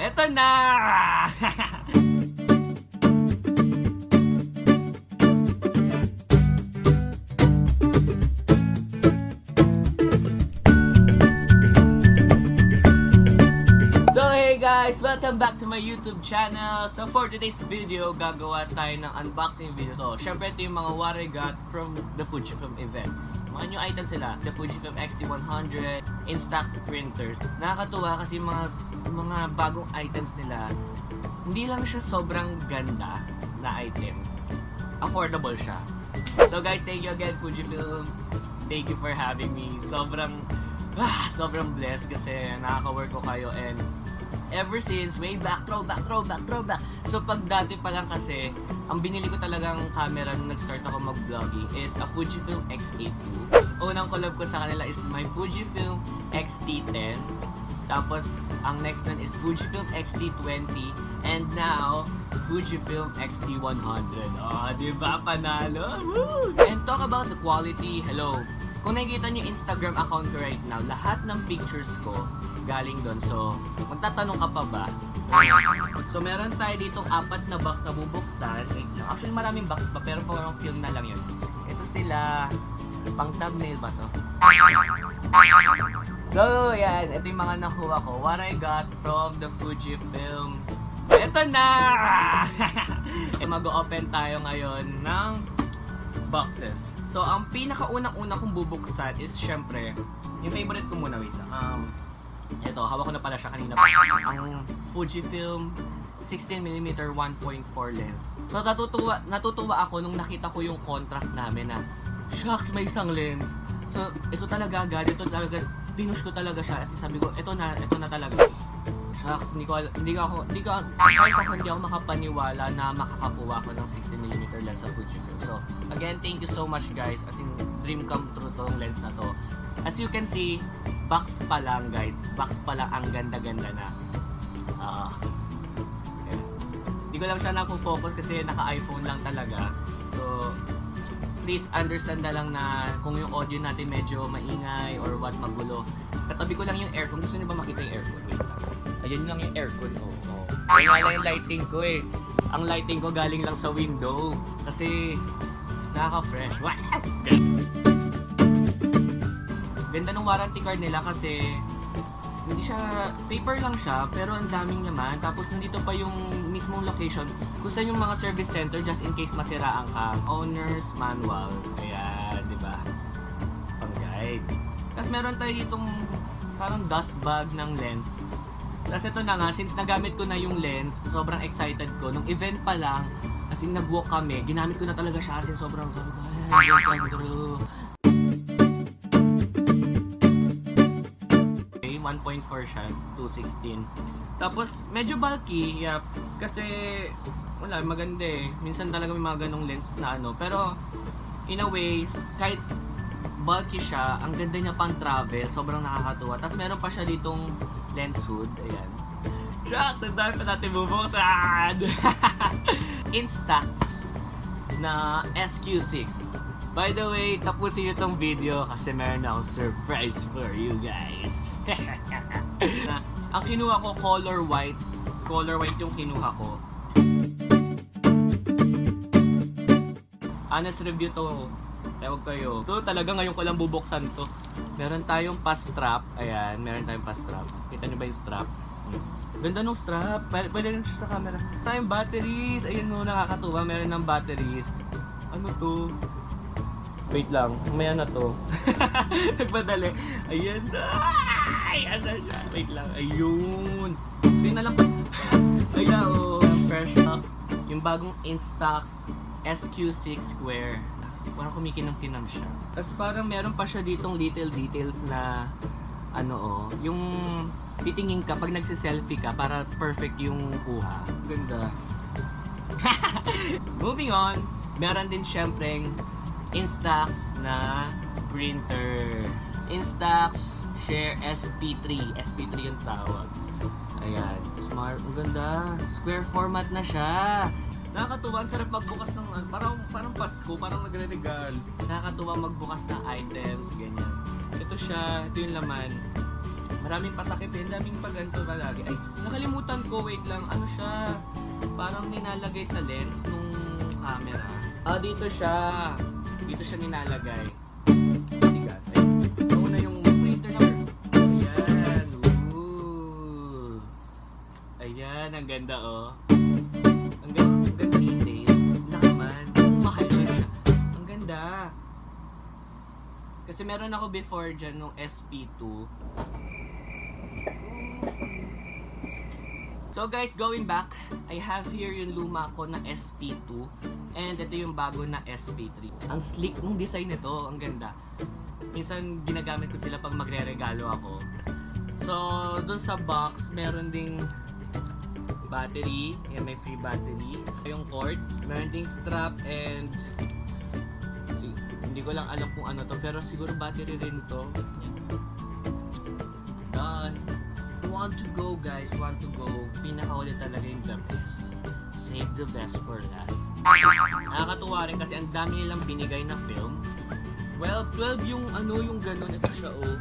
Eto na! Guys, welcome back to my YouTube channel. So for today's video, gagawa tayo ng unboxing video to. Syempre ito yung mga what I got from the FUJIFILM event. Mga new items sila, the FUJIFILM X-T100, Instax printers. Nakakatuwa kasi mga bagong items nila, hindi lang siya sobrang ganda na item, affordable siya. So guys, thank you again FUJIFILM. Thank you for having me. Sobrang blessed kasi nakaka-work ko kayo, and ever since, way back, throwback. So pag dati pa lang kasi, ang binili ko talagang camera nung nag-start ako mag-vlogging is a FUJIFILM X-T2. Unang collab ko sa kanila is my FUJIFILM X-T10. Tapos, ang next one is FUJIFILM X-T20. And now, FUJIFILM X-T100. Oh, diba? Panalo! Woo! And talk about the quality, hello. Kung nakikita niyo Instagram account ko right now, lahat ng pictures ko galing doon. So, magtatanong ka pa ba? So, meron tayo ditong 4 na box na bubuksan. Actually, maraming box pa, pero parang film na lang yun. Ito sila. Pang thumbnail ba to? So, yan. Ito yung mga nakuha ko. What I got from the FUJIFILM. Ito na! Mag-open tayo ngayon ng boxes. So, ang pinakaunang-una kong bubuksan is syempre, yung favorite ko muna, wait lang. Ito, hawak ko na pala siya kanina pa. Ang FUJIFILM 16mm 1.4 lens. So, natutuwa ako nung nakita ko yung contract namin na, shucks, may isang lens. So, ito talaga, pinush ko talaga siya. Kasi sabi ko, ito na talaga. Shucks, kahit ako hindi ako makapaniwala na makakakuha ko ng 16mm lens sa FUJIFILM. So, again, thank you so much guys. As in, dream come true tong lens na to. As you can see, box pa lang guys. Box pa lang, ang ganda-ganda na. Hindi ko lang siya na-focus kasi naka-iPhone lang talaga. So, please understand na lang na kung yung audio natin medyo maingay or what, magulo. Katabi ko lang yung aircon. Gusto niyo ba makita yung aircon? Wait lang. Ayun lang yung aircon ko. Ayun lang yung lighting ko eh. Ang lighting ko galing lang sa window. Kasi nakaka-fresh. Ganda ng warranty card nila kasi hindi siya, paper lang siya, pero ang daming naman. Tapos nandito pa yung mismong location kung saan yung mga service center just in case masiraan ka. Owner's manual. Ayan, di ba? Pang guide. Tapos meron tayo ditong parang dust bag ng lens. Tapos ito na nga, since nagamit ko na yung lens, sobrang excited ko. Nung event pa lang, kasi nag-walk kami, ginamit ko na talaga siya kasi sobrang sabi ko, welcome through. 1.4 siya, 216. Tapos, medyo bulky, yeah, kasi, wala, maganda eh. Minsan talaga may mga ganong lens na ano. Pero, in a way, kahit bulky siya, ang ganda niya pang travel, sobrang nakakatuwa. Tapos, meron pa siya ditong lens hood, ayan. Shucks, ang dami pa natin bubuksan! Instax na SQ6. By the way, tapusin nyo itong video kasi meron akong surprise for you guys. Ang kinuha ko, color white yung kinuha ko. Honest review to, tawag kayo. Ito talaga ngayon ko lang bubuksan to. Meron tayong pa-strap, ayan, meron tayong pa-strap. Kita nyo ba yung strap? Ganda nung strap, pwede rin siya sa camera. Tayong batteries, ayun mo, nakakatuwa, meron ng batteries. Ano to? Wait lang, may ano to. Nagpadali. Ayan. Ay, ano siya? Wait lang. Ayun. So yun na lang. Ayan, oh. Fresh box. Yung bagong Instax SQ6 square. Parang kumikinam-kinam siya. Tapos parang meron pa siya ditong little details na ano oh. Yung titingin ka pag nagsiselfie ka para perfect yung kuha. Ganda. Moving on. Meron din syempreng Instax na printer. Instax Share SP3. SP3 yung tawag. Ayan. Smart. Ang ganda. Square format na siya. Nakakatuwa. Ang sarap magbukas ng parang Pasko. Parang nagre-regal. Nakakatuwa magbukas ng items. Ganyan. Ito siya. Ito yung laman. Maraming patakip eh. Daming paganto palagi. Ay, nakalimutan ko. Wait lang. Ano siya? Parang ninalagay sa lens nung camera. Ah, dito siya. Dito siya ninalagay. Tigas. Ay, ito na yung printer number. Ayan. Ooh. Ayan. Ang ganda oh. Ang ganda detail. Naman. Mahal na siya. Ang ganda. Kasi meron ako before dyan nung SP2. So guys, going back, I have here yung luma ko na SP2 and ito yung bago na SP3. Ang sleek ng design nito, ang ganda. Minsan ginagamit ko sila pag magre-regalo ako. So, dun sa box, meron ding battery, yan may free battery, yung cord, meron ding strap and hindi ko lang alam kung ano to, pero siguro battery rin to. Done. Want to go guys, want to go. Pinakahuli talaga yung the best. Save the best for last. Nakakatuwa rin kasi ang dami nilang binigay na film. Well, 12 yung ano yung gano'n. Ito siya oh.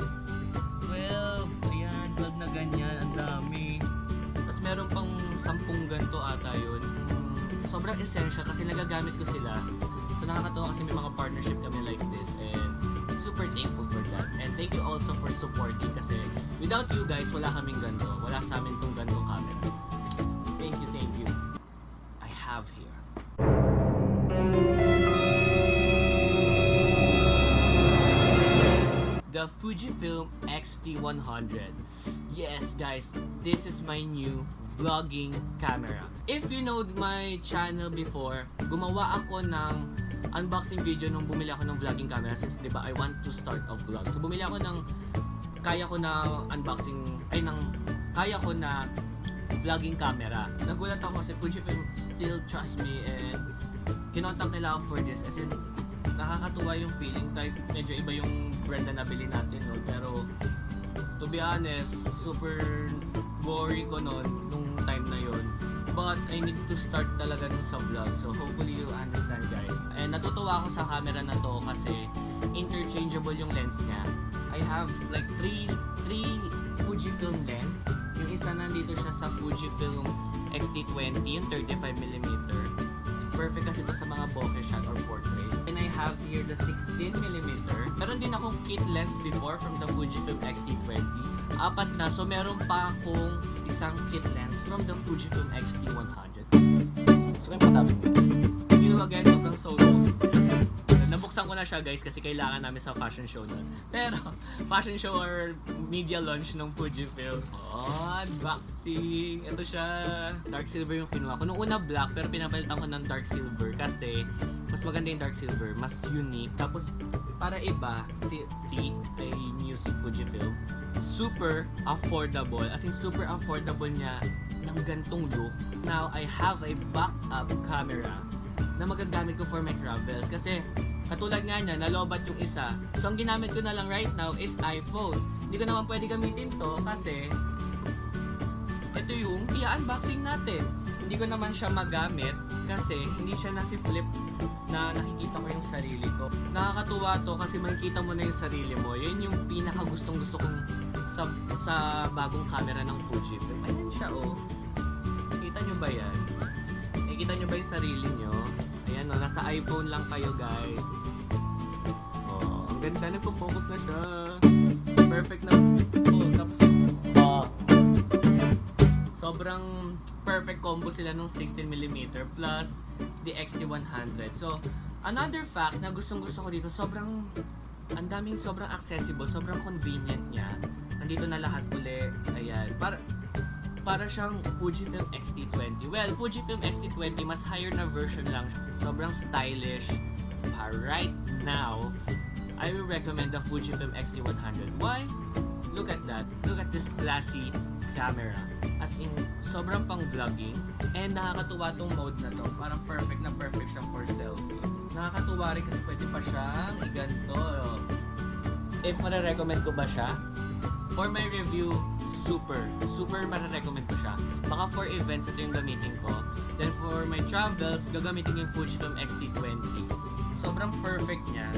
12. Ayan, 12 na ganyan. Ang dami. Tapos meron pang 10 ganito ata yun. Sobrang essential kasi nagagamit ko sila. So nakakatuwa kasi may mga partnership kami like this. And super thankful for that. And thank you also for supporting kasi without you guys, wala kaming ganito. Wala sa amin tong ganitong camera. Thank you. I have here. The FUJIFILM X-T100. Yes guys, this is my new vlogging camera. If you know my channel before, gumawa ako ng unboxing video nung bumili ako ng vlogging camera since diba I want to start a vlog. So bumili ako ng kaya ko na unboxing kaya ko na vlogging camera. Nagulat ako kasi FUJIFILM still trust me and kinontak nila ako for this kasi nakakatuwa yung feeling kahit medyo iba yung brand na nabili natin no? Pero to be honest, super worry ko nung time na yon. But I need to start talaga dun sa vlog. So hopefully you understand guys. And natutuwa ako sa camera na to kasi interchangeable yung lens niya. I have like 3 FUJIFILM lens. Yung isa nandito siya sa FUJIFILM X-T20, yung 35mm. Perfect kasi ito sa mga bokeh shot or portrait. And I have here the 16mm. Meron din akong kit lens before from the FUJIFILM X-T20. 4 na. So meron pa akong isang kit lens from the FUJIFILM X-T100. So kayo patapin mo. Thank you again, sobrang solo. Nabuksan ko na siya guys kasi kailangan namin sa fashion show nun. Pero fashion show or media launch ng FUJIFILM. Unboxing! Ito siya. Dark silver yung kinuha ko. Nung una black pero pinapalitan ko ng dark silver kasi mas maganda yung dark silver. Mas unique. Tapos para iba, see, I use FUJIFILM. Super affordable. As in super affordable niya ng gantong look. Now, I have a backup camera na magagamit ko for my travels. Kasi katulad nga niya, nalobat yung isa. So, ang ginamit ko na lang right now is iPhone. Hindi ko naman pwede gamitin to kasi ito yung i-unboxing natin. Hindi ko naman siya magamit kasi hindi siya na-flip na nakikita ko yung sarili ko. Nakakatuwa to kasi makikita mo na yung sarili mo. Yun yung pinaka gustong-gusto kong sa bagong camera ng FUJIFILM. Ayan siya oh. Kita nyo ba yan? Nakikita nyo ba yung sarili nyo? Ayan o, nasa iPhone lang kayo guys. Oh, ang ganda, nagpo-focus na siya. Perfect na. Oh, tapos sobrang perfect combo sila nung 16mm plus the X-T100. So, another fact na gustong-gusto ko dito, sobrang accessible, sobrang convenient niya. Nandito na lahat uli. Ayan. Para siyang FUJIFILM X-T20. Well, FUJIFILM X-T20 mas higher na version lang. Sobrang stylish. Right now, I will recommend the FUJIFILM X-T100. Why? Look at that. Look at this classy camera. As in, sobrang pang vlogging. And nakakatuwa tong mode na to. Parang perfect na perfect siya for selfie. Nakakatuwa rin kasi pwede pa siyang iganto. If marirecommend ko ba siya? For my review, super marirecommend ko siya. Baka for events, ito yung gamitin ko. Then for my travels, gagamitin yung FUJIFILM X-T20. Sobrang perfect niya.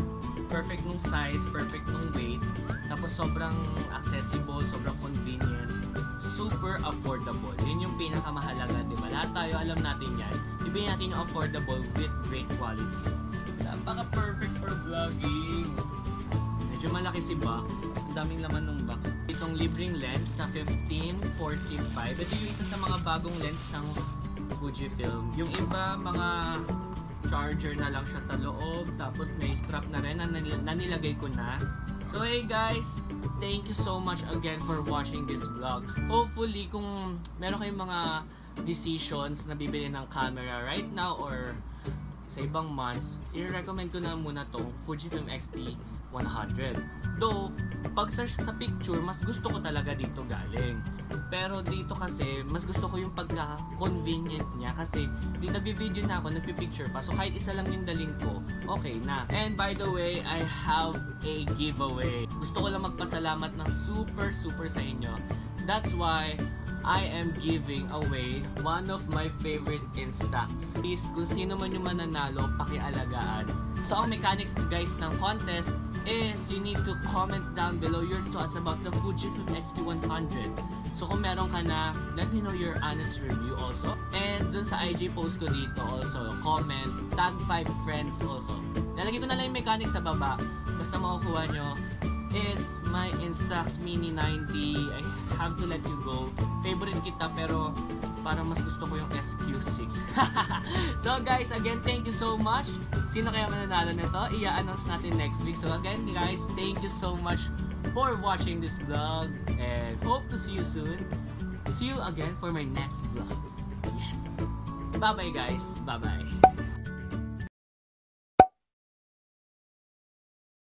perfect nung size, perfect nung weight, tapos sobrang accessible, sobrang convenient, super affordable. Yun yung pinakamahalaga, di ba? Lahat tayo alam natin yan. Ibigay natin yung affordable with great quality. Napaka-perfect for vlogging. Medyo malaki si box. Ang daming laman ng box. Itong libreng lens na 1545. Ito yung isa sa mga bagong lens ng FUJIFILM. Yung iba, mga charger na lang siya sa loob. Tapos may strap na rin na nilagay ko na. So hey guys, thank you so much again for watching this vlog. Hopefully, kung meron kayong mga decisions na bibili ng camera right now or sa ibang months, i-recommend ko na muna tong FUJIFILM X-T100. Though, pag search sa picture, mas gusto ko talaga dito galing. Pero dito kasi, mas gusto ko yung pagka-convenient niya kasi di nagbi-video na ako, nagpi-picture pa. So kahit isa lang yung daling ko, okay na. And by the way, I have a giveaway. Gusto ko lang magpasalamat ng super sa inyo. That's why I am giving away one of my favorite Instax. Please, kung sino man yung mananalo, pakialagaan. So ang mechanics guys ng contest is you need to comment down below your thoughts about the FUJIFILM X-T100. So kung meron ka na, let me know your honest review also. And dun sa IG post ko dito also, comment, tag 5 friends also. Nalagay ko na lang yung mechanics sa baba. Basta makukuha nyo is my Instax Mini 90. I have to let you go. Favorite kita pero parang mas gusto ko yung SQ6. So guys, again, thank you so much. Sino kaya mananalo nito? I-announce natin next week. So again guys, thank you so much for watching this vlog and hope to see you soon. See you again for my next vlogs. Yes. Bye bye guys. Bye bye.